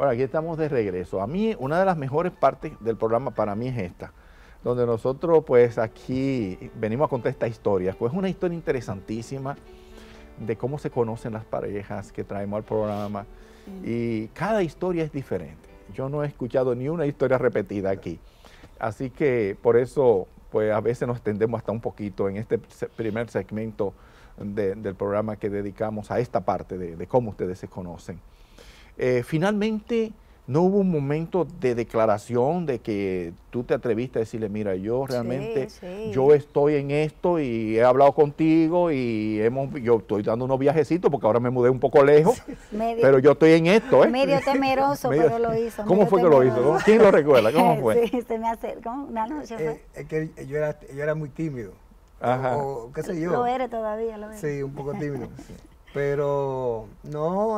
Bueno, aquí estamos de regreso. A mí, una de las mejores partes del programa para mí es esta, donde nosotros pues aquí venimos a contar esta historia. Pues es una historia interesantísima de cómo se conocen las parejas que traemos al programa y cada historia es diferente. Yo no he escuchado ni una historia repetida aquí. Así que por eso pues a veces nos extendemos hasta un poquito en este primer segmento del programa que dedicamos a esta parte de cómo ustedes se conocen. Finalmente, no hubo un momento de declaración de que tú te atreviste a decirle, mira, yo realmente, yo estoy en esto y he hablado contigo y yo estoy dando unos viajecitos porque ahora me mudé un poco lejos, pero yo estoy en esto, ¿eh? Medio temeroso, pero lo hizo. ¿Cómo fue que lo hizo? ¿Quién lo recuerda? ¿Cómo fue? Sí, se me acercó una noche. Es que yo era muy tímido. Ajá. O qué sé yo. Lo eres todavía, lo eres. Sí, un poco tímido. Pero no,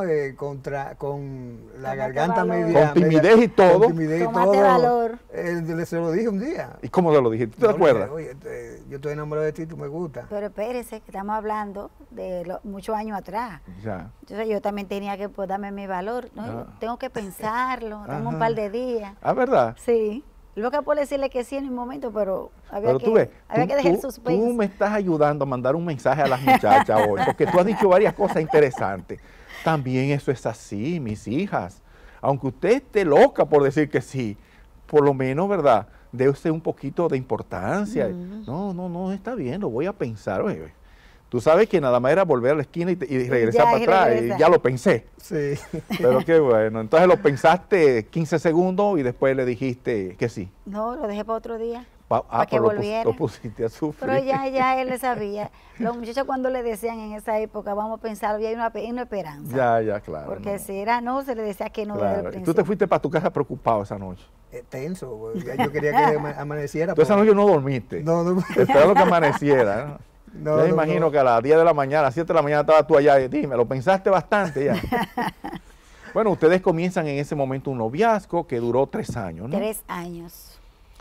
con la garganta media. Con timidez y todo. Con timidez y Tomate todo. valor. Se lo dije un día. ¿Y cómo se lo dijiste? ¿Tú te acuerdas? Oye, yo estoy enamorado de ti, tú me gustas. Pero espérese, que estamos hablando de muchos años atrás. Ya. Entonces yo también tenía que pues, darme mi valor. ¿No? Ah. Tengo que pensarlo, tengo un Ajá. par de días. Ah, ¿verdad? Sí. Loca por decirle que sí en un momento, pero había Pero tú ves, que dejar el suspense. tú me estás ayudando a mandar un mensaje a las muchachas hoy, porque tú has dicho varias cosas interesantes. También eso es así, mis hijas. Aunque usted esté loca por decir que sí, por lo menos, ¿verdad? Debe un poquito de importancia. No, está bien, lo voy a pensar. Oye, tú sabes que nada más era volver a la esquina y regresar para atrás. Y ya lo pensé. Sí. Pero qué bueno. Entonces lo pensaste 15 segundos y después le dijiste que sí. No, lo dejé para otro día. Para que pero volviera. Lo pusiste a sufrir. Pero ya él le sabía. Los muchachos cuando le decían en esa época, vamos a pensar, había una esperanza. Ya, claro. Porque no. si era no, se le decía que no. Claro. Y tú te fuiste para tu casa preocupado esa noche. Tenso, yo quería que amaneciera. Tú esa noche no dormiste. No. Esperando que amaneciera, ¿no? Yo me imagino que a las 10 de la mañana, a las 7 de la mañana estabas tú allá y dime, lo pensaste bastante ya. Bueno, ustedes comienzan en ese momento un noviazgo que duró 3 años, ¿no? 3 años.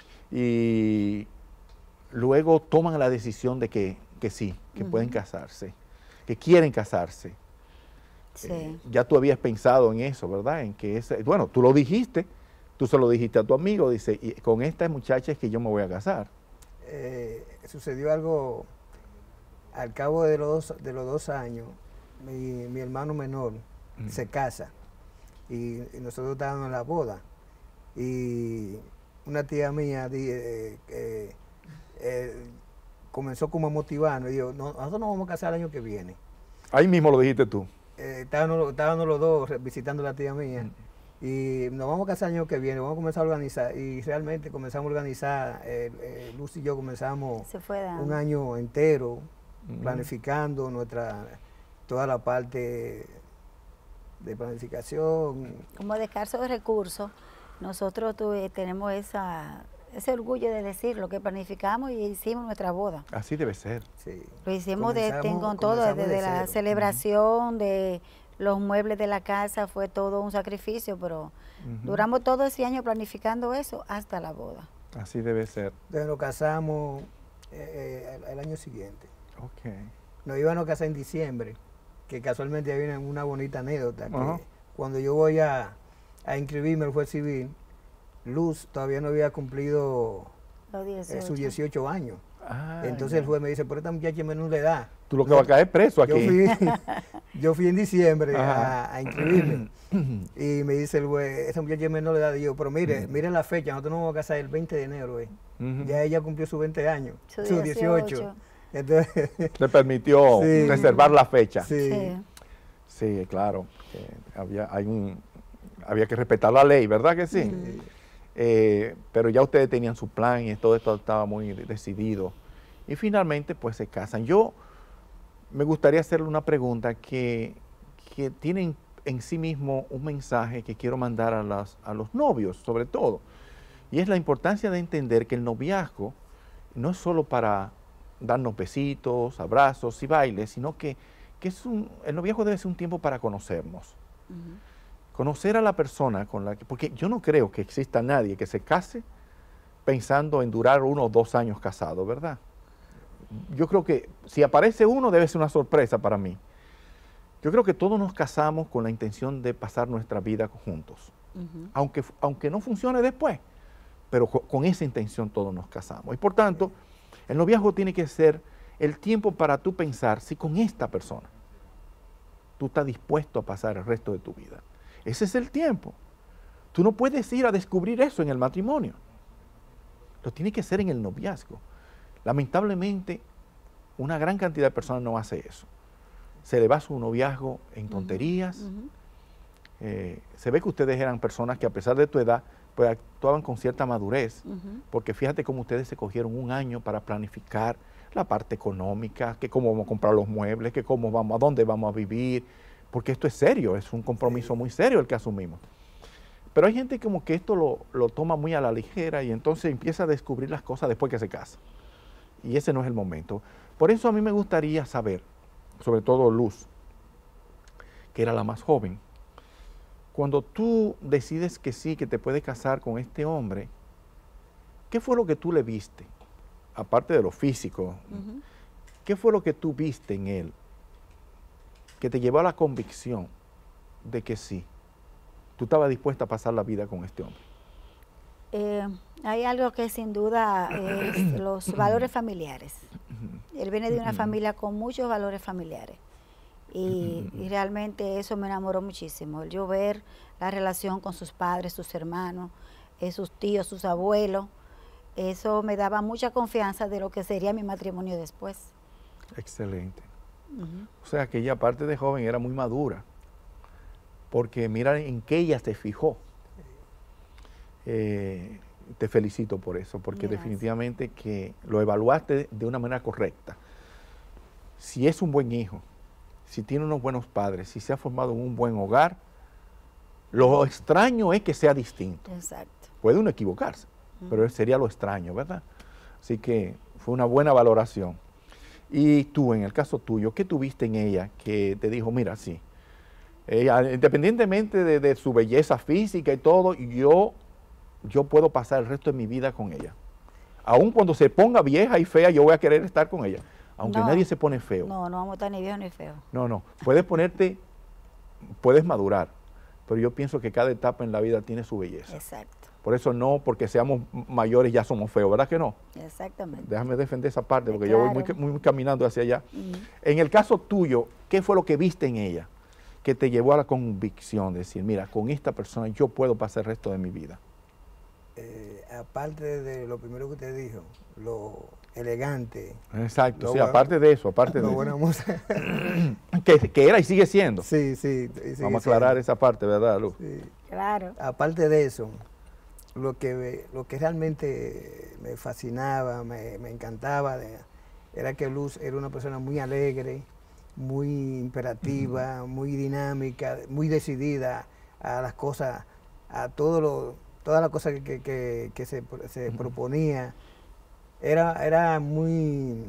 Y luego toman la decisión de que sí, que pueden casarse, que quieren casarse. Sí. Ya tú habías pensado en eso, ¿verdad? En que bueno, tú lo dijiste, tú se lo dijiste a tu amigo, dice, y con esta muchacha es que yo me voy a casar. Sucedió algo al cabo de los 2 años. Mi hermano menor se casa y nosotros estábamos en la boda y una tía mía comenzó como a motivarnos y dijo, nosotros nos vamos a casar el año que viene. Ahí mismo lo dijiste tú. Estábamos los dos visitando a la tía mía y nos vamos a casar el año que viene, vamos a comenzar a organizar y realmente comenzamos a organizar, Luz y yo comenzamos un año entero planificando toda la parte de planificación. Como de escasos de recursos, nosotros tenemos ese orgullo de decir lo que planificamos y hicimos nuestra boda. Así debe ser. Sí. Lo hicimos con todo, desde la celebración, de los muebles de la casa, fue todo un sacrificio, pero duramos todo ese año planificando eso hasta la boda. Así debe ser. Entonces nos casamos el año siguiente. Okay. Nos íbamos a casar en diciembre, que casualmente hay una bonita anécdota, que cuando yo voy a inscribirme al juez civil, Luz todavía no había cumplido sus 18 años. Entonces el juez me dice, pero esta muchacha es menor de edad. Tú lo que vas a caer preso aquí. Yo fui en diciembre a inscribirme y me dice el juez, esta muchacha es menor de edad. Y yo, pero mire la fecha, nosotros nos vamos a casar el 20 de enero. Ya ella cumplió sus 20 años, sus 18. Entonces, le permitió reservar la fecha. Sí, claro. Había que respetar la ley, ¿verdad que sí? Pero ya ustedes tenían su plan y todo esto estaba muy decidido. Y finalmente, pues se casan. Yo me gustaría hacerle una pregunta que tiene en sí mismo un mensaje que quiero mandar a los novios, sobre todo. Y es la importancia de entender que el noviazgo no es solo para darnos besitos, abrazos y bailes, sino que el noviazgo debe ser un tiempo para conocernos. Conocer a la persona con la que, porque yo no creo que exista nadie que se case pensando en durar 1 o 2 años casado, ¿verdad? Yo creo que si aparece uno debe ser una sorpresa para mí. Yo creo que todos nos casamos con la intención de pasar nuestra vida juntos. aunque no funcione después, pero con esa intención todos nos casamos. Y por tanto, el noviazgo tiene que ser el tiempo para tú pensar si con esta persona tú estás dispuesto a pasar el resto de tu vida. Ese es el tiempo. Tú no puedes ir a descubrir eso en el matrimonio. Lo tiene que hacer en el noviazgo. Lamentablemente, una gran cantidad de personas no hace eso. Se le va su noviazgo en tonterías. Se ve que ustedes eran personas que a pesar de tu edad, pues actuaban con cierta madurez, porque fíjate cómo ustedes se cogieron un año para planificar la parte económica, que cómo vamos a comprar los muebles, que cómo vamos, a dónde vamos a vivir, porque esto es serio, es un compromiso muy serio el que asumimos. Pero hay gente como que esto lo toma muy a la ligera y entonces empieza a descubrir las cosas después que se casa. Y ese no es el momento. Por eso a mí me gustaría saber, sobre todo Luz, que era la más joven, cuando tú decides que sí, que te puedes casar con este hombre, ¿qué fue lo que tú le viste? Aparte de lo físico, ¿qué fue lo que tú viste en él que te llevó a la convicción de que sí, tú estabas dispuesta a pasar la vida con este hombre? Hay algo que sin duda es los valores familiares. Él viene de una familia con muchos valores familiares. Y realmente eso me enamoró muchísimo. Yo ver la relación con sus padres, sus hermanos, sus tíos, sus abuelos, eso me daba mucha confianza de lo que sería mi matrimonio después. Excelente. O sea que ella, aparte de joven, era muy madura, porque mira en qué ella se fijó. Te felicito por eso, porque definitivamente que lo evaluaste de una manera correcta. Si es un buen hijo, si tiene unos buenos padres, si se ha formado en un buen hogar, lo extraño es que sea distinto. Exacto. Puede uno equivocarse, pero sería lo extraño, ¿verdad? Así que fue una buena valoración. Y tú, en el caso tuyo, ¿qué tuviste en ella que te dijo, mira, sí, ella, independientemente de su belleza física y todo, yo puedo pasar el resto de mi vida con ella? Aun cuando se ponga vieja y fea, yo voy a querer estar con ella. Aunque nadie se pone feo. No, no vamos a estar ni viejo ni feo. No. Puedes madurar, pero yo pienso que cada etapa en la vida tiene su belleza. Exacto. Por eso no, porque seamos mayores ya somos feos, ¿verdad que no? Exactamente. Déjame defender esa parte, porque yo voy muy caminando hacia allá. En el caso tuyo, ¿qué fue lo que viste en ella que te llevó a la convicción de decir, mira, con esta persona yo puedo pasar el resto de mi vida? Aparte de lo primero que usted dijo, lo elegante. Exacto, sí, aparte de eso. Buena música. que era y sigue siendo. Sí. Vamos a aclarar esa parte, ¿verdad, Luz? Sí. Claro. Aparte de eso, lo que realmente me fascinaba, me encantaba, era que Luz era una persona muy alegre, muy imperativa, muy dinámica, muy decidida a las cosas, a todas las cosas que se proponía. Era muy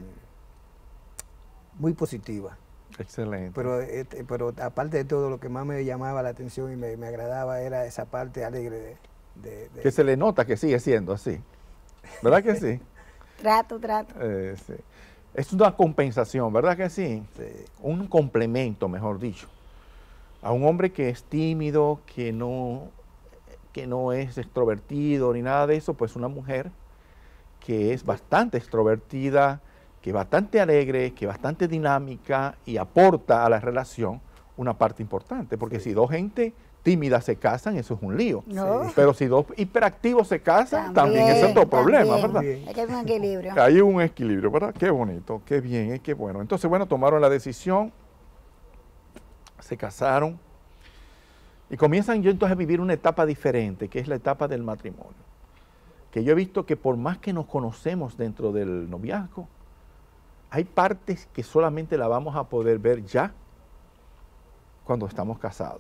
positiva. Excelente. Pero aparte de todo, lo que más me llamaba la atención y me agradaba era esa parte alegre que se le nota que sigue siendo así. ¿Verdad que sí? Trato. Sí. Es una compensación, ¿verdad que sí? Sí. Un complemento, mejor dicho, a un hombre que es tímido, que no es extrovertido ni nada de eso, pues una mujer que es bastante extrovertida, que es bastante alegre, que es bastante dinámica y aporta a la relación una parte importante, porque si dos gente tímidas se casan, eso es un lío. No. Pero si dos hiperactivos se casan, también ese es otro problema, ¿verdad? Hay que haber un equilibrio. Hay un equilibrio, ¿verdad? Qué bonito, qué bien, qué bueno. Entonces, bueno, tomaron la decisión, se casaron y comienzan yo entonces a vivir una etapa diferente, que es la etapa del matrimonio. Que yo he visto que por más que nos conocemos dentro del noviazgo, hay partes que solamente la vamos a poder ver ya cuando estamos casados.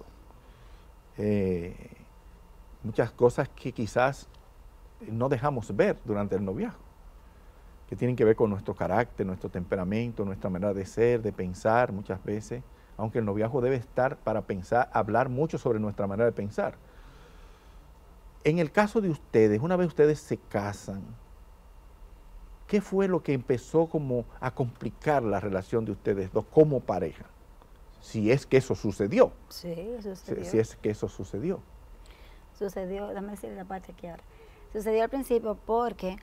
Muchas cosas que quizás no dejamos ver durante el noviazgo, que tienen que ver con nuestro carácter, nuestro temperamento, nuestra manera de ser, de pensar muchas veces, aunque el noviazgo debe estar para pensar, hablar mucho sobre nuestra manera de pensar. En el caso de ustedes, una vez ustedes se casan, ¿qué fue lo que empezó como a complicar la relación de ustedes dos como pareja? Si es que eso sucedió. Sí, sucedió. Si es que eso sucedió. Sucedió, déjame decir la parte aquí ahora. Sucedió al principio porque,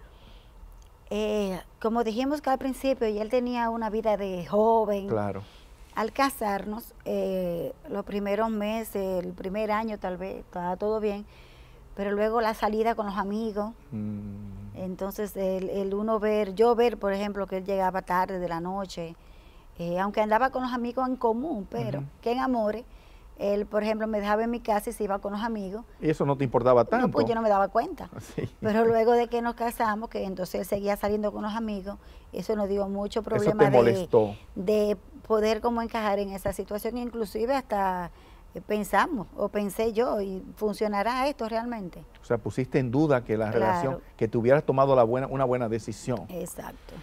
como dijimos que al principio, y él tenía una vida de joven. Claro. Al casarnos, los primeros meses, el primer año tal vez, estaba todo bien, pero luego la salida con los amigos, entonces yo ver, por ejemplo, que él llegaba tarde de la noche, aunque andaba con los amigos en común, pero que en amores, él, por ejemplo, me dejaba en mi casa y se iba con los amigos. ¿Y eso no te importaba tanto? No, pues yo no me daba cuenta. Sí. Pero luego de que nos casamos, que entonces él seguía saliendo con los amigos, eso nos dio mucho problema. ¿Eso te molestó? De poder como encajar en esa situación, inclusive hasta pensé yo, ¿y funcionará esto realmente? O sea, pusiste en duda que la relación, que te hubieras tomado una buena decisión. Exacto.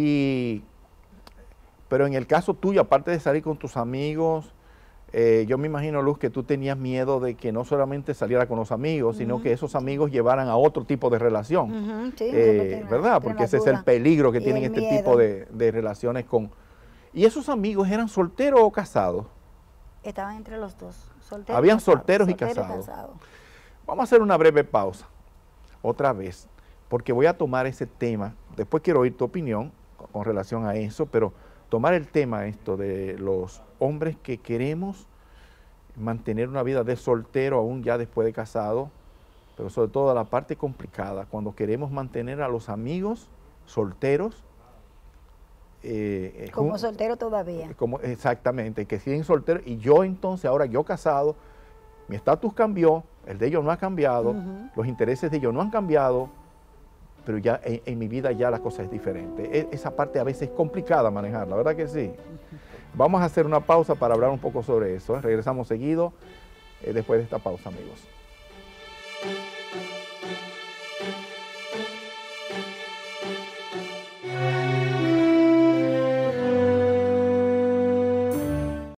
Pero en el caso tuyo, aparte de salir con tus amigos, yo me imagino, Luz, que tú tenías miedo de que no solamente saliera con los amigos, sino que esos amigos llevaran a otro tipo de relación. Sí, ¿verdad? Porque ese es el peligro que tienen este tipo de relaciones con... ¿Y esos amigos eran solteros o casados? Estaban entre los dos. Habían solteros y casados. Vamos a hacer una breve pausa, otra vez, porque voy a tomar ese tema. Después quiero oír tu opinión con relación a eso, pero tomar el tema esto de los hombres que queremos mantener una vida de soltero aún ya después de casado, pero sobre todo la parte complicada, cuando queremos mantener a los amigos solteros. Como soltero todavía. Exactamente, que siguen solteros, y yo entonces, ahora yo casado, mi estatus cambió, el de ellos no ha cambiado, los intereses de ellos no han cambiado, pero ya en mi vida ya la cosa es diferente. Esa parte a veces es complicada manejarla, ¿verdad que sí? Vamos a hacer una pausa para hablar un poco sobre eso. Regresamos seguido después de esta pausa, amigos.